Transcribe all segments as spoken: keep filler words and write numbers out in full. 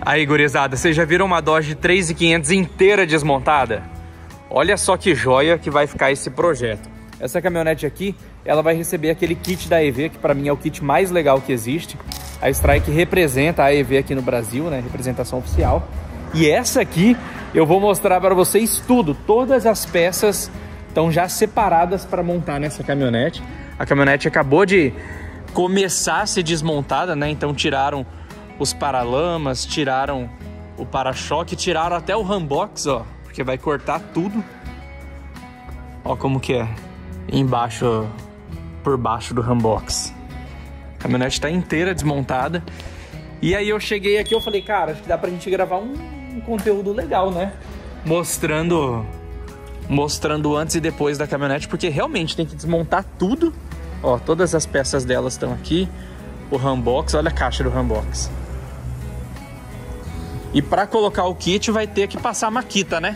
Aí, gurizada, vocês já viram uma Dodge três mil e quinhentos inteira desmontada? Olha só que joia que vai ficar esse projeto. Essa caminhonete aqui, ela vai receber aquele kit da E V, que para mim é o kit mais legal que existe. A Strike representa a E V aqui no Brasil, né? Representação oficial. E essa aqui, eu vou mostrar para vocês tudo. Todas as peças estão já separadas para montar nessa caminhonete. A caminhonete acabou de começar a ser desmontada, né? Então tiraram os paralamas, tiraram o para-choque, tiraram até o rambox, ó, porque vai cortar tudo. Ó como que é embaixo, por baixo do rambox. A caminhonete tá inteira desmontada. E aí eu cheguei aqui, eu falei, cara, acho que dá pra gente gravar um, um conteúdo legal, né? Mostrando, mostrando antes e depois da caminhonete, porque realmente tem que desmontar tudo. Ó, todas as peças delas estão aqui. O rambox, olha a caixa do rambox. E para colocar o kit vai ter que passar a maquita, né?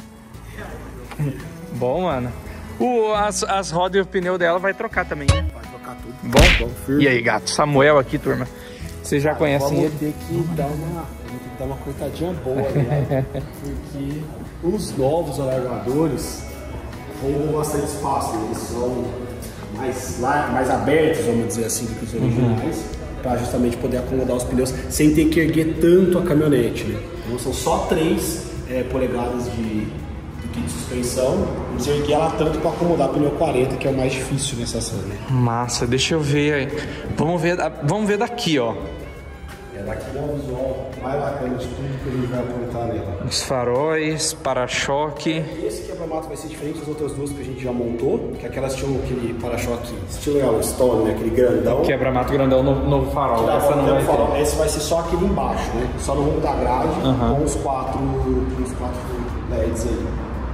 Bom, mano. O, as, as rodas e o pneu dela vai trocar também, né? Vai trocar tudo. Bom? Bom, firme. E aí, gato? Samuel aqui, turma. Vocês já Cara, conhecem vamos ele? ter que dar uma, ter que dar uma cortadinha boa, né? Porque os novos alargadores roubam bastante espaço, né? Eles são mais, mais abertos, vamos dizer assim, do que os originais. Uhum. Para justamente poder acomodar os pneus sem ter que erguer tanto a caminhonete, né? Então são só três é, polegadas de, de kit de suspensão. Vamos erguer ela tanto para acomodar o pneu quarenta, que é o mais difícil nessa ação, né? Massa, deixa eu ver aí. Vamos ver, vamos ver daqui, ó. É daqui é o visual mais bacana de tudo que a gente vai apontar nela. Os faróis, para-choque. Esse quebra-mato vai ser diferente das outras duas que a gente já montou, que aquelas tinham aquele para-choque estilo Yellowstone, né? Aquele grandão. Quebra-mato grandão no, no farol. Essa não vai farol. Esse vai ser só aquele embaixo, né? Só no rumo da grade, uhum. com os quatro, com os quatro L E Ds aí.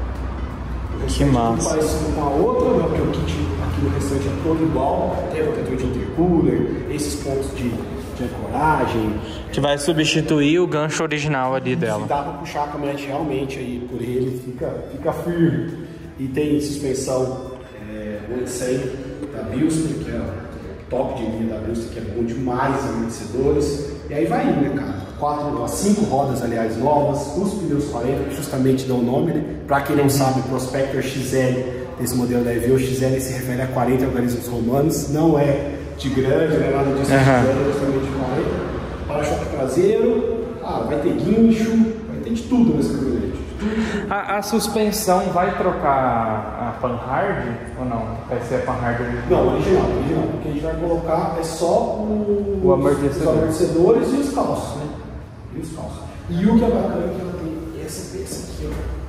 Que massa. Parecido com a outra, né? Porque o kit aqui no restante é todo igual. Tem o protetor de intercooler, esses pontos de, de ancoragem. Que vai substituir o gancho original ali dela. Se dá pra puxar a caminhonete realmente aí por ele, fica, fica firme. E tem suspensão é, oito cem da Bilster, que é o top de linha da Bilster, que é bom demais, amortecedores. E aí vai indo, né, cara? Quatro, cinco rodas, aliás, novas, os pneus quarenta, que justamente dão o nome, né? Pra quem não sabe, o Prospector X L desse modelo da E V, o X L se refere a quarenta organismos romanos, não é de grande, não é nada disso, uhum. De grande, é justamente de quarenta. Para-choque traseiro, ah, vai ter guincho, vai ter de tudo nesse caminhonete. A, a suspensão vai trocar a Panhard ou não? Vai ser a Panhard original? Não, original, original. O que a gente vai colocar é só o, o amortecedor. Os amortecedores e os calços, né? E os calços. E o que é bacana é que ela tem essa peça aqui, ó.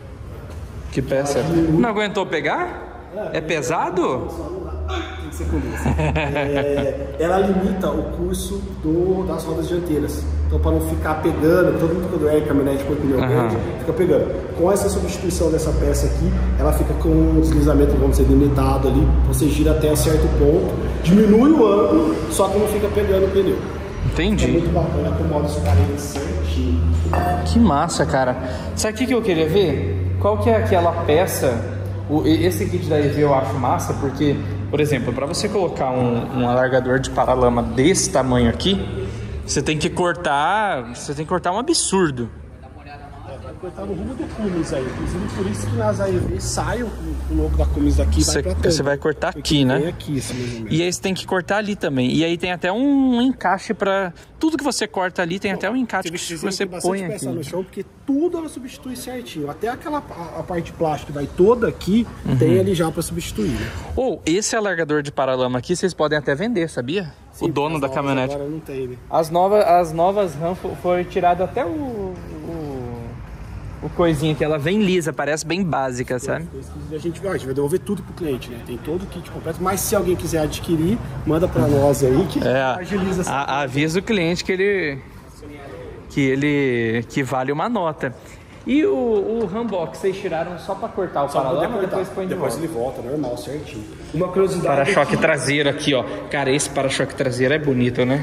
Que peça? Não aguentou pegar? É, é pesado? Tem que ser comigo. É, ela limita o curso do, das rodas dianteiras. Então, para não ficar pegando, todo mundo quando é caminhonete com o pneu grande, uhum. Fica pegando. Com essa substituição dessa peça aqui, ela fica com um deslizamento, vamos dizer, limitado ali. Você gira até certo ponto, diminui o ângulo, só que não fica pegando o pneu. Entendi. É muito bacana, acomoda os quarenta certinho. Que massa, cara. Sabe o que, que eu queria ver? Qual que é aquela peça? O, esse kit da E V eu acho massa porque, por exemplo, para você colocar um, um alargador de paralama desse tamanho aqui, você tem que cortar, você tem que cortar um absurdo. É, vai cortar no rumo do Cummins aí, inclusive por isso que nas A E V sai o, o logo da Cummins daqui, você, vai pra você vai cortar aqui, né? Aqui, assim, e aí você tem que cortar ali também. E aí tem até um encaixe para tudo que você corta ali, tem Bom, até um encaixe que você põe aqui. No chão, porque tudo ela substitui certinho. Até aquela a, a parte plástica vai toda aqui, uhum. Tem ali já para substituir. Né? Ou esse alargador de paralama aqui vocês podem até vender, sabia? Sim, o dono da caminhonete. Agora não tem, né? As novas, as novas RAM foi tirado até o, o o coisinha que ela vem lisa, parece bem básica, sabe? A gente, a gente vai devolver tudo pro cliente, né? Tem todo o kit completo, mas se alguém quiser adquirir, manda para nós aí que é, agiliza essa a, avisa o cliente que ele que ele que vale uma nota. E o, o rambox, vocês tiraram só para cortar o paralama ou depois põe de depois volta? Depois ele volta, normal, certinho. Uma curiosidade. Para-choque aqui... traseiro aqui, ó. Cara, esse para-choque traseiro é bonito, né?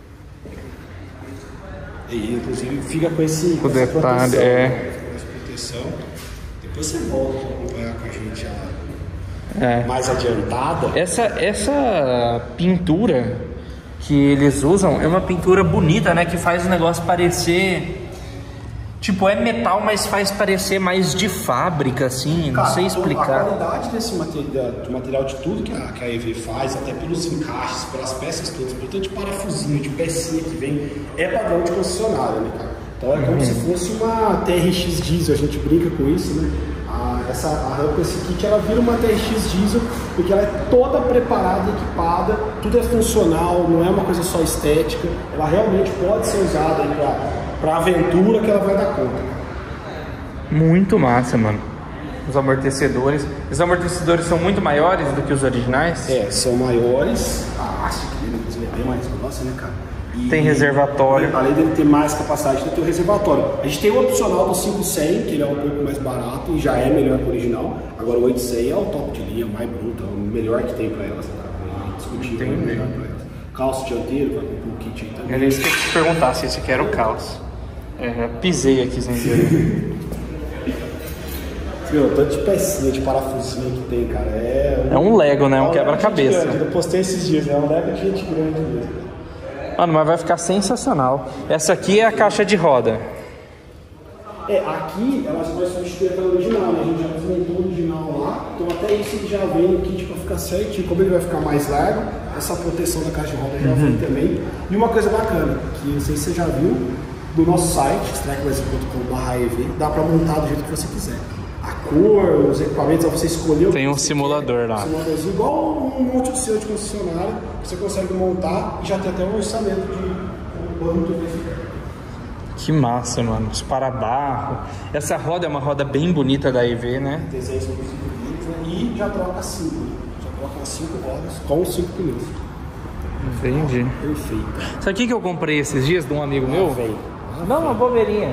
E inclusive fica com esse o detalhe, é. Depois você volta para acompanhar com a gente a é. mais adiantada. Essa, essa pintura que eles usam é uma pintura bonita, né? Que faz o negócio parecer... Tipo, é metal, mas faz parecer mais de fábrica, assim, Cara, não sei explicar. A qualidade desse material, do material de tudo que a, que a E V faz, até pelos encaixes, pelas peças todas, portanto de parafusinho, de pecinha que vem, é padrão de concessionária, né, cara? Então é como uhum. se fosse uma T R X diesel, a gente brinca com isso, né? A, essa, a rampa, esse kit, ela vira uma T R X diesel, porque ela é toda preparada, equipada, tudo é funcional, não é uma coisa só estética, ela realmente pode ser usada aí pra... Pra aventura que ela vai dar conta. Muito massa, mano. Os amortecedores. Os amortecedores são muito maiores do que os originais? É, são maiores. A haste dele, inclusive, é bem mais grossa, né, cara? E, tem reservatório. Além dele ter mais capacidade, ele tem o reservatório. A gente tem o opcional do cinco cem, que ele é um pouco mais barato e já é melhor que o original. Agora o oito cem é o top de linha, mais bruto, é o melhor que tem pra elas, né, cara? Discutível, é o melhor pra elas. Calço dianteiro, vai comprar um kit aí também. Era isso que eu ia te perguntar, se esse aqui era o calço. É, já pisei aqui sem ver. Meu, tanto de pecinha, de parafusinho que tem, cara. É um, é um Lego, né? Um, um quebra-cabeça. Eu postei esses dias, é um Lego de gente grande mesmo. Mano, mas vai ficar sensacional. Essa aqui é a caixa de roda. É, aqui ela vai substituir a original, né? A gente já desmontou o original lá. Então até isso ele já vem no kit pra ficar certinho. Como ele vai ficar mais largo, essa proteção da caixa de roda já vem uhum. também. E uma coisa bacana, que não sei se você já viu, do nosso site, strike brasil ponto com ponto b r E V, dá pra montar do jeito que você quiser. A cor, os equipamentos, você escolheu. Tem um simulador quer, lá. Um simuladorzinho igual um monte de seu de concessionário, você consegue montar e já tem até um orçamento de quanto vai ficar. Que massa, mano. Os para-barro. Essa roda é uma roda bem bonita da E V, né? Desenhos bonitos, né? E já troca cinco. Já troca cinco rodas com cinco pneus. Entendi. Perfeito. Sabe o que, que eu comprei esses dias de um amigo ah, meu? Vem. Ah, Não, uma bobeirinha.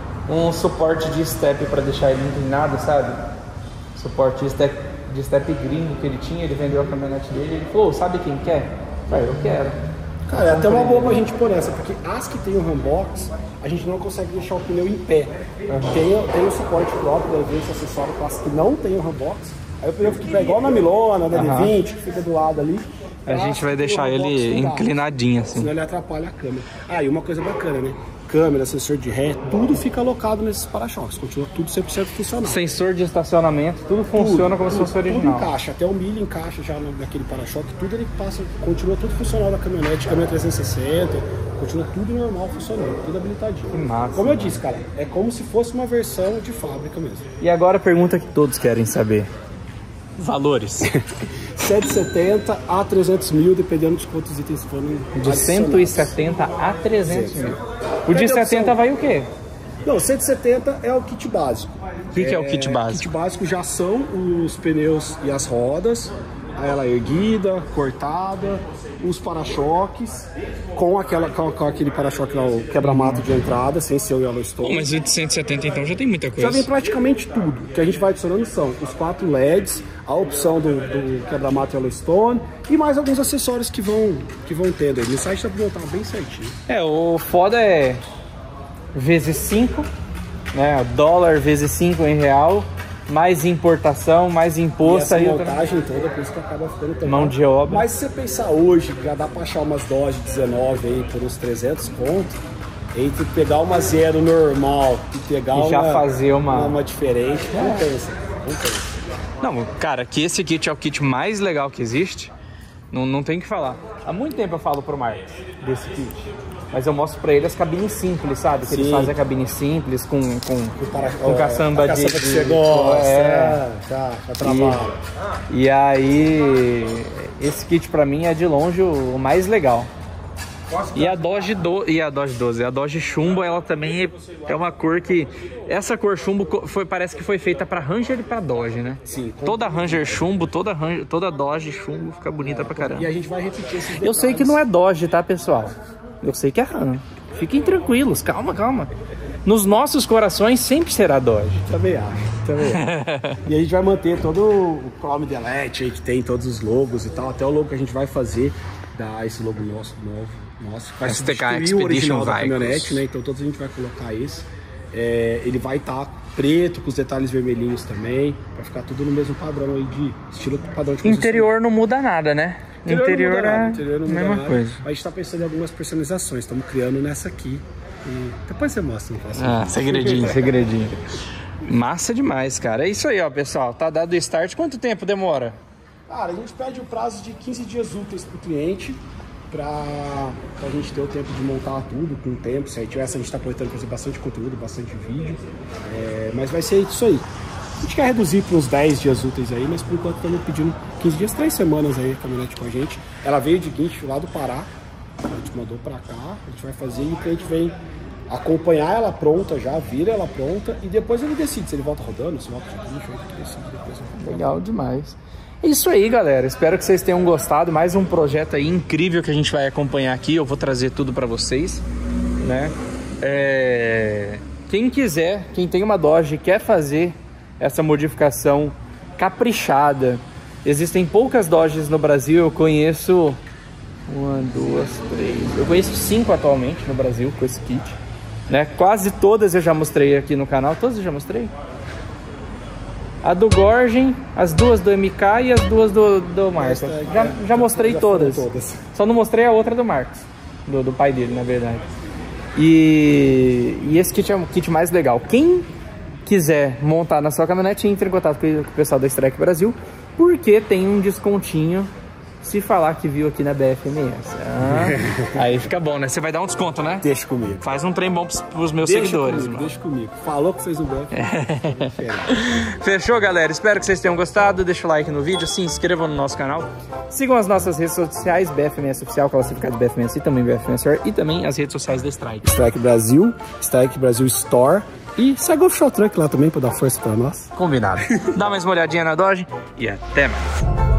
Um suporte de step pra deixar ele inclinado, sabe? Suporte de step, de step gringo que ele tinha, ele vendeu a caminhonete dele. Ele falou, sabe quem quer? Ah, eu quero. Cara, é até uma boa pra gente pôr essa, porque as que tem o handbox, a gente não consegue deixar o pneu em pé. Uhum. Tem, tem o suporte próprio, às vezes, acessório com as que não tem o handbox. Aí o pneu fica igual na Milona, na uhum. D vinte, que fica do lado ali. A gente vai deixar ele inclinadinho assim. Senão ele atrapalha a câmera. Ah, e uma coisa bacana, né? Câmera, sensor de ré, tudo fica alocado nesses para-choques. Continua tudo cem por cento funcional. Sensor de estacionamento, tudo funciona tudo, como tudo, se fosse original. Tudo encaixa, até o milho encaixa já naquele para-choque. Tudo ele passa, continua tudo funcional da caminhonete, câmera trezentos e sessenta. Continua tudo normal funcionando, tudo habilitadinho. Que massa. Como eu disse, cara, é como se fosse uma versão de fábrica mesmo. E agora a pergunta que todos querem saber. Valores. setecentos e setenta a trezentos mil, dependendo de quantos itens forem. De cento e setenta a trezentos mil. O de setenta vai o quê? Não, cento e setenta é o kit básico. O que, que é, é o kit básico? O kit básico já são os pneus e as rodas, ela erguida, cortada, os para-choques, com, aquela, com, com aquele para-choque lá, o quebra-mato de entrada, sem ser o Yellowstone. Oh, mas o de cento e setenta então já tem muita coisa. Já vem praticamente tudo. O que a gente vai adicionando são os quatro L E Ds, a opção do, do quebra-mato Yellowstone e mais alguns acessórios que vão, que vão tendo. No site dá pra botar bem certinho. É, o foda é vezes cinco, né? Dólar vezes cinco em real. Mais importação, mais imposto. E essa montagem toda, por isso que acaba ficando tão mão de obra. Mas se você pensar hoje, já dá pra achar umas Dodge dezenove aí por uns trezentos conto, entre pegar uma zero normal e pegar e já uma, fazer uma... uma, uma diferente, é. não pensa, não pensa. Não, cara, que esse kit é o kit mais legal que existe, não, não tem o que falar. Há muito tempo eu falo pro Marcos desse kit. Mas eu mostro pra ele as cabines simples, sabe? Que Sim. eles fazem a cabine simples com, com, para, com caçamba, a de, caçamba de... que você gosta, é, tá, já trabalha. E, e aí, esse kit pra mim é de longe o, o mais legal. E a Dodge do, e a Dodge doze, a Dodge chumbo, ela também é, é uma cor que... Essa cor chumbo foi, parece que foi feita pra Ranger e pra Dodge, né? Sim. Toda Ranger chumbo, toda, Ranger, toda Dodge chumbo fica bonita é, pra caramba. E a gente vai repetir esses detalhes. Eu sei que não é Dodge, tá, pessoal? Eu sei que é Ram. Fiquem tranquilos, calma, calma. Nos nossos corações sempre será Dodge. Também acho, também acho. E a gente vai manter todo o Chrome Delete aí que tem todos os logos e tal. Até o logo que a gente vai fazer, dar esse logo nosso novo. Nossa, vai S T K substituir o original da caminhonete, né? Então todos a gente vai colocar esse. É, ele vai estar tá preto, com os detalhes vermelhinhos também, pra ficar tudo no mesmo padrão aí de estilo padrão de construção. Interior não muda nada, né? Interior, Interior, não muda é nada, interior não muda mesma nada. coisa. A gente tá pensando em algumas personalizações, estamos criando nessa aqui. E depois você mostra no próximo Ah, vídeo. segredinho, segredinho. Massa demais, cara. É isso aí, ó, pessoal. Tá dado o start. Quanto tempo demora? Cara, a gente pede o prazo de quinze dias úteis pro cliente pra, pra gente ter o tempo de montar tudo com o tempo. Se aí tivesse, a gente tá aproveitando fazer bastante conteúdo, bastante vídeo. É, mas vai ser isso aí. A gente quer reduzir para uns dez dias úteis aí, mas por enquanto estamos pedindo quinze dias, três semanas aí a caminhonete com a gente. Ela veio de guincho lá do Pará, a gente mandou para cá, a gente vai fazer e o cliente vem acompanhar ela pronta já, vira ela pronta e depois ele decide se ele volta rodando, se volta de guincho, ele decide depois. Legal demais. É isso aí, galera. Espero que vocês tenham gostado. Mais um projeto aí incrível que a gente vai acompanhar aqui. Eu vou trazer tudo para vocês, né? É... Quem quiser, quem tem uma Dodge e quer fazer essa modificação caprichada, existem poucas Dodges no Brasil. Eu conheço uma, duas, três. Eu conheço cinco atualmente no Brasil com esse kit, né? Quase todas eu já mostrei aqui no canal. Todas eu já mostrei. A do Gorgen, as duas do M K e as duas do, do Marcos. Já, já mostrei já todas. todas. Só não mostrei a outra do Marcos, do, do pai dele, na verdade. E, e esse kit é o kit mais legal. Quem quiser montar na sua caminhonete, entre em contato com o pessoal da Strike Brasil, porque tem um descontinho se falar que viu aqui na B F M S. Ah, aí fica bom, né? Você vai dar um desconto, né? Deixa comigo. Faz um trem bom pros, pros meus deixa seguidores. Comigo, deixa comigo. Falou que fez um B F M S. Fechou, galera? Espero que vocês tenham gostado. Deixa o like no vídeo, se inscrevam no nosso canal. Sigam as nossas redes sociais, B F M S Oficial, classificado B F M S e também B F M S Store, e também as redes sociais da Strike. Strike Brasil, Strike Brasil Store. E segue o Offshore Truck lá também para dar força para nós. Combinado. Dá mais uma olhadinha na Dodge e até mais.